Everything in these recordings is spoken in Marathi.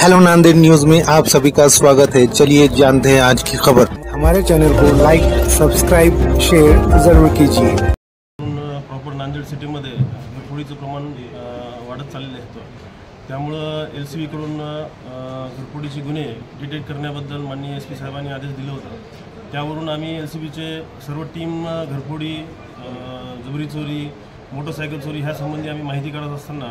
हेलो नांदेड़ न्यूज में आप सभी का स्वागत है। चलिए जानते हैं आज की खबर। हमारे चैनल को लाइक, सब्सक्राइब, शेयर जरूर कीजिए। प्रॉपर नांदेड सिटीमध्ये घरफोडीचं प्रमाण वाढत चाललेलं आहे, त्यामुळं LCB कडून घरफोडीचे गुन्हे डिटेक्ट करण्याबद्दल माननीय SP साहेबांनी आदेश दिला होता। त्यावरून आम्ही LCBचे सर्व टीम घरफोडी, जबरी चोरी, मोटरसायकल चोरी ह्या संबंधी आम्ही माहिती काढत असताना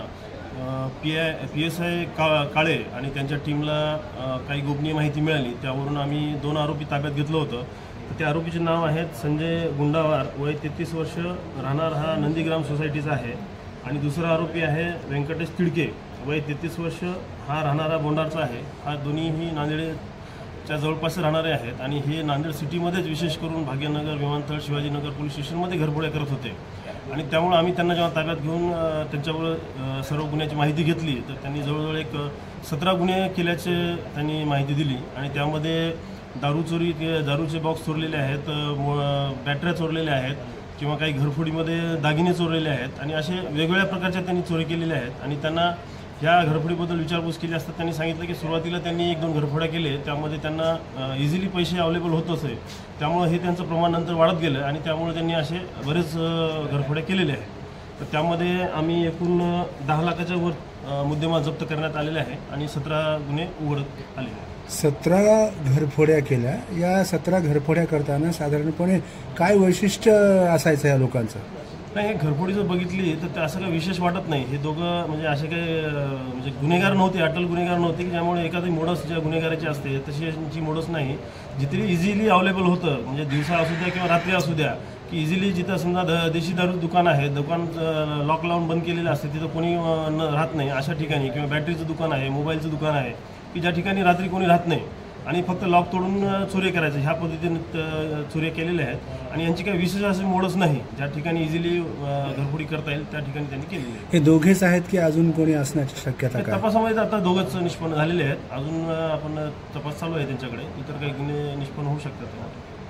PSI काळे आणि त्यांच्या टीमला काही गोपनीय माहिती मिळाली। त्यावरून आम्ही 2 आरोपी ताब्यात घेतलं होतं। त्या आरोपीचे नाव आहेत संजय गुंडावार, वय 33 वर्ष, राहणार हा नंदीग्राम सोसायटीचा आहे। आणि दुसरा आरोपी आहे व्यंकटेश तिडके, वय 33 वर्ष, हा राहणारा बोंडारचा आहे। हा दोन्हीही नांदेडच्या जवळपास राहणारे आहेत आणि हे नांदेड सिटीमध्येच विशेष करून भाग्यनगर, विमानतळ, शिवाजीनगर पोलीस स्टेशनमध्ये घरफोड्या करत होते। आणि त्यामुळे आम्ही त्यांना जेव्हा ताब्यात घेऊन त्यांच्यावर सर्व गुन्ह्याची माहिती घेतली तर त्यांनी जवळजवळ एक 17 गुन्हे केल्याचे त्यांनी माहिती दिली। आणि त्यामध्ये दारू चोरी, दारूचे बॉक्स चोरलेले आहेत, बॅटऱ्या चोरलेल्या आहेत किंवा काही घरफोडीमध्ये दागिने चोरलेले आहेत आणि असे वेगवेगळ्या प्रकारच्या त्यांनी चोरी केलेल्या आहेत। आणि त्यांना ह्या घरफोडीबद्दल विचारपूस केली असता त्यांनी सांगितलं की सुरुवातीला त्यांनी 1-2 घरफोड्या केले, त्यामध्ये त्यांना इझिली पैसे अवेलेबल होत असे, त्यामुळे हे त्यांचं प्रमाण नंतर वाढत गेलं आणि त्यामुळे त्यांनी असे बरेच घरफोड्या केलेले आहेत। तर त्यामध्ये आम्ही एकूण 10 लाखाच्या वर मुद्देमाल जप्त करण्यात आलेले आहे आणि 17 गुन्हे उघडत आले आहेत। 17 घरफोड्या केल्या। या 17 घरफोड्या करताना साधारणपणे काय वैशिष्ट्य असायचं या लोकांचं? नाही, हे घरफोडीचं बघितली तर असं काही विशेष वाटत नाही। हे दोघं म्हणजे असे काही म्हणजे गुन्हेगार नव्हते, अटल गुन्हेगार नव्हते की ज्यामुळे एखादी मोडस ज्या गुन्हेगाराची असते तशी यांची मोडस नाही। जिथे इझिली अवेलेबल होतं, म्हणजे दिवसा असू द्या किंवा रात्री असू द्या, की इझिली जिथं समजा देशी दारू दुकान आहे, दुकान लॉक लावून बंद केलेलं असते, तिथं कोणी राहत नाही अशा ठिकाणी, किंवा बॅटरीचं दुकान आहे, मोबाईलचं दुकान आहे की ज्या ठिकाणी रात्री कोणी राहत नाही आणि फक्त लॉक तोडून चोरी करायचे, ह्या पद्धतीने चोरी केलेल्या आहेत। आणि यांची काही विशेष असे मोडच नाही, ज्या ठिकाणी इझिली घरफोडी करता येईल त्या ठिकाणी त्यांनी केलेली आहे। हे दोघेच आहेत की अजून कोणी असण्याची शक्यता काय? तपासामध्ये आता दोघंच निष्पन्न झालेले आहेत। अजून आपण तपास चालू आहे त्यांच्याकडे, इतर काही गुन्हे निष्पन्न होऊ शकतात।